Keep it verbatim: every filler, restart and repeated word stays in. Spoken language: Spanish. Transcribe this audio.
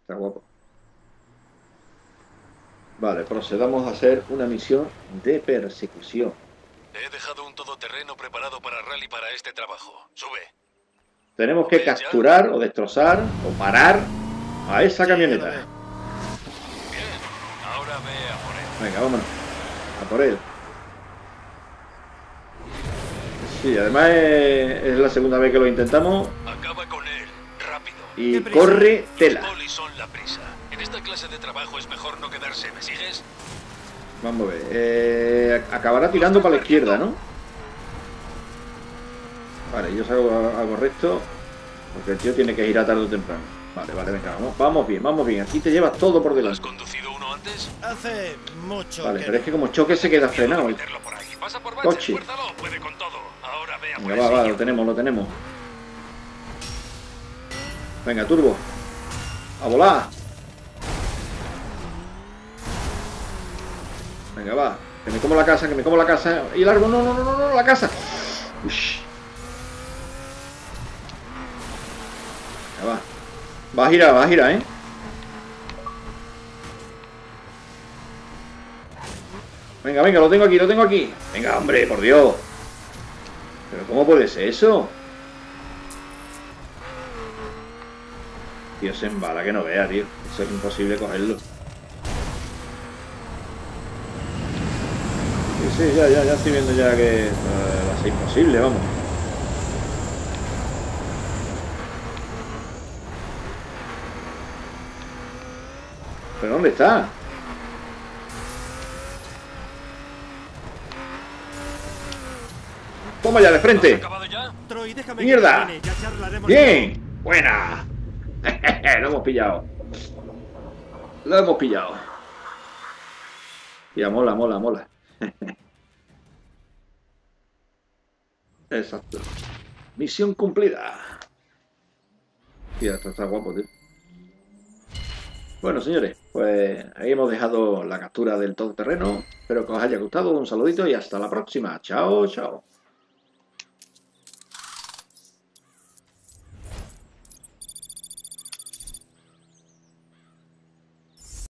Está guapo. Vale, procedamos a hacer una misión de persecución. He dejado un todoterreno preparado para Rally para este trabajo. Sube. Tenemos que capturar o destrozar o parar a esa camioneta. Bien, ahora ve a por él. Venga, vámonos. A por él. Sí, además es, es la segunda vez que lo intentamos. Acaba con él, rápido. Y corre tela. Los polis son la prisa. En esta clase de trabajo es mejor no quedarse, ¿me sigues? Vamos a ver. Eh, acabará tirando para la izquierda, ¿no? Vale, yo salgo algo recto. Porque el tío tiene que girar tarde o temprano. Vale, vale, venga, vamos, vamos bien, vamos bien. Aquí te llevas todo por delante. ¿Has conducido uno antes? Hace mucho. Vale, que pero es que como choque se queda frenado. El Pasa por coche. Puede con todo. Ahora ve a por Venga, el va, va, sitio. lo tenemos, lo tenemos. Venga, turbo. A volar. Venga, va. Que me como la casa, que me como la casa. Y el árbol, no, no, no, no, no, la casa. Ush. Venga, va. Va a girar, va a girar, ¿eh? Venga, venga, lo tengo aquí, lo tengo aquí. Venga, hombre, por Dios. ¿Pero cómo puede ser eso? Tío, se embala que no vea, tío. Eso es imposible cogerlo. Sí, sí, ya, ya, ya estoy viendo ya que uh, va a ser imposible, vamos. ¿Pero dónde está? ¡Toma ya de frente! Ya? Troy, déjame ¡Mierda! que ya charlaremos. ¡Bien! ¡Buena! Lo hemos pillado. Lo hemos pillado. Ya, mola, mola, mola. Exacto. Misión cumplida. Tío, esto está guapo, tío. Bueno, señores, pues ahí hemos dejado la captura del todoterreno. Espero que os haya gustado. Un saludito y hasta la próxima. Chao, chao.